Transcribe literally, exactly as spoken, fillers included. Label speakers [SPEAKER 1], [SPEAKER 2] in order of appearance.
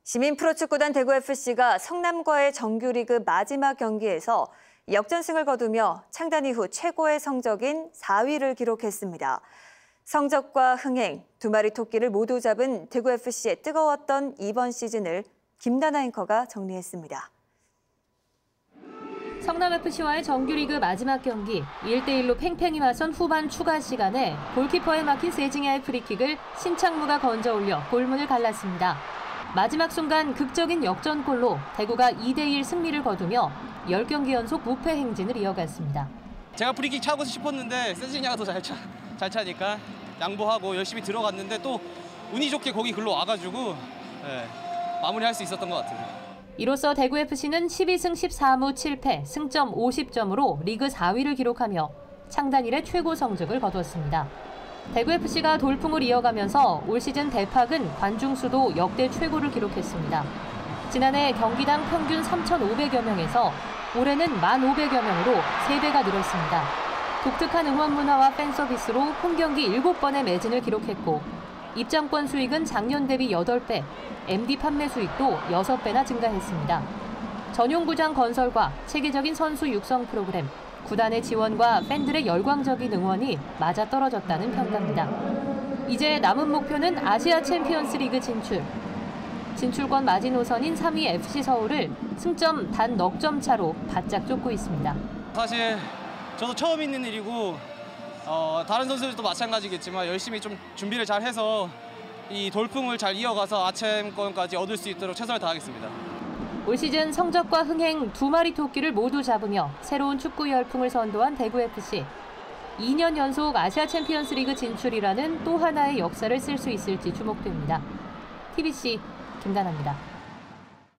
[SPEAKER 1] 시민 프로축구단 대구에프씨가 성남과의 정규리그 마지막 경기에서 역전승을 거두며 창단 이후 최고의 성적인 사 위를 기록했습니다. 성적과 흥행, 두 마리 토끼를 모두 잡은 대구에프씨의 뜨거웠던 이번 시즌을 김다나 앵커가 정리했습니다.
[SPEAKER 2] 성남에프씨와의 정규리그 마지막 경기, 일 대 일로 팽팽히 맞선 후반 추가 시간에 골키퍼에 막힌 세징야의 프리킥을 신창무가 건져 올려 골문을 갈랐습니다. 마지막 순간 극적인 역전골로 대구가 이 대 일 승리를 거두며 십 경기 연속 무패 행진을 이어갔습니다.
[SPEAKER 3] 제가 프리킥 차고 싶었는데 세징야가 더 잘 차, 잘 차니까 양보하고 열심히 들어갔는데 또 운이 좋게 거기 글로 와가지고 네, 마무리할 수 있었던 것 같아요.
[SPEAKER 2] 이로써 대구에프씨는 십이 승 십사 무 칠 패, 승점 오십 점으로 리그 사 위를 기록하며 창단 이래 최고 성적을 거두었습니다. 대구에프씨가 돌풍을 이어가면서 올 시즌 대팍은 관중 수도 역대 최고를 기록했습니다. 지난해 경기당 평균 삼천오백여 명에서 올해는 만 오백여 명으로 세 배가 늘었습니다. 독특한 응원 문화와 팬 서비스로 홈경기 일곱 번의 매진을 기록했고 입장권 수익은 작년 대비 여덟 배, 엠디 판매 수익도 여섯 배나 증가했습니다. 전용 구장 건설과 체계적인 선수 육성 프로그램, 구단의 지원과 팬들의 열광적인 응원이 맞아떨어졌다는 평가입니다. 이제 남은 목표는 아시아 챔피언스 리그 진출. 진출권 마지노선인 삼 위 에프씨 서울을 승점 단 넉 점 차로 바짝 쫓고 있습니다.
[SPEAKER 3] 사실 저도 처음 있는 일이고 어, 다른 선수들도 마찬가지겠지만 열심히 좀 준비를 잘 해서 이 돌풍을 잘 이어가서 아챔권까지 얻을 수 있도록 최선을 다하겠습니다.
[SPEAKER 2] 올 시즌 성적과 흥행 두 마리 토끼를 모두 잡으며 새로운 축구 열풍을 선도한 대구에프씨. 이 년 연속 아시아 챔피언스 리그 진출이라는 또 하나의 역사를 쓸 수 있을지 주목됩니다. 티비씨 김다나입니다.